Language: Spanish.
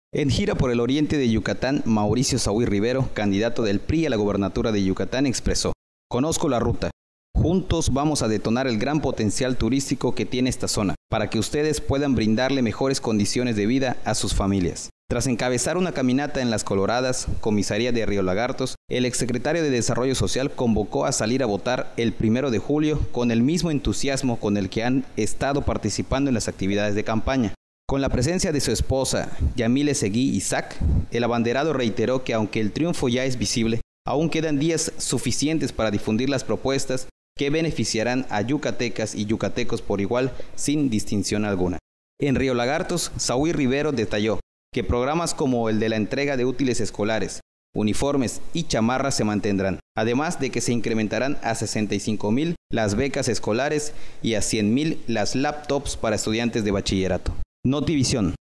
En gira por el oriente de Yucatán, Mauricio Saúl Rivero, candidato del PRI a la gobernatura de Yucatán, expresó: "Conozco la ruta. Juntos vamos a detonar el gran potencial turístico que tiene esta zona, para que ustedes puedan brindarle mejores condiciones de vida a sus familias". Tras encabezar una caminata en Las Coloradas, comisaría de Río Lagartos, el exsecretario de Desarrollo Social convocó a salir a votar el 1 de julio con el mismo entusiasmo con el que han estado participando en las actividades de campaña. Con la presencia de su esposa, Yamile Seguí Isaac, el abanderado reiteró que aunque el triunfo ya es visible, aún quedan días suficientes para difundir las propuestas que beneficiarán a yucatecas y yucatecos por igual, sin distinción alguna. En Río Lagartos, Saúl Rivero detalló que programas como el de la entrega de útiles escolares, uniformes y chamarras se mantendrán, además de que se incrementarán a 65,000 las becas escolares y a 100,000 las laptops para estudiantes de bachillerato. Notivisión.